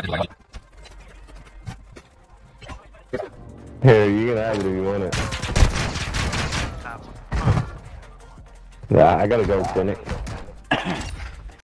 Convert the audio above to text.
Here, you can have it if you want it. Yeah, I gotta go, Tctekk.